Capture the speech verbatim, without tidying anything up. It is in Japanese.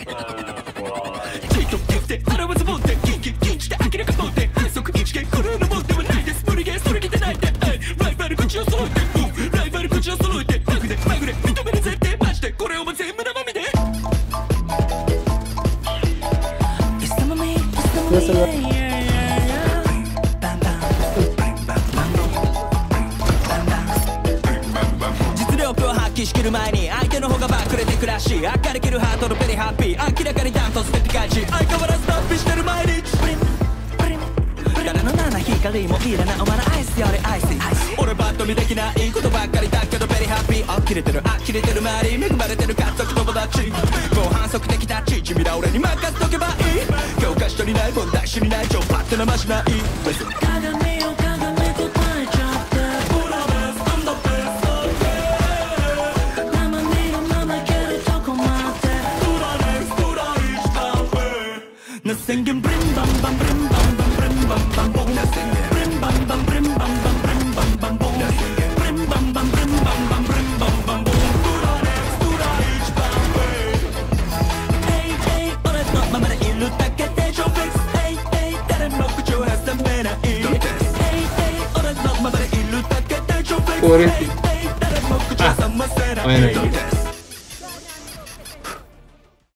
ちょいとギフて洗わずもってキンキンキンして明らかもって反則一見これのもんではないです無理ゲーそれきてないでライバル口を揃えてライバル口を揃えてマグでマグで認める前提マジでこれをも全部生身で実力を発揮しきる前に相手の方がバックれてくらしい明るけるハートのベリーハッピー明らかにダントツでピカイチ相変わらず脱皮してる毎日誰の七光もいらないお前のアイスよりアイス俺バッと見できないことばっかりだけどベリーハッピー呆れてる呆れてる周り恵まれてる家族友達もう反則的なち君ら俺に任せとけばいい教科書にない問題知りない超パッてなましない鏡を鏡答えちゃってプラベスアンダーベスオーケー生身のまま蹴るとこまでプラネスプライチタウェイな宣言ブリンバンバンブリンバンバンブリンバンバンボンブリンバンバンブリンバンバンブリンバンバンボンブリンバンバンブリンバンバンブリンバンバンボンプラネスプライチタウェイエイエイ俺のままでいるだけでショーフェイスエイエイ誰も口を挟めないエイエイ俺のままでいるだけでショーフェイスエイエイ誰も口を挟ませない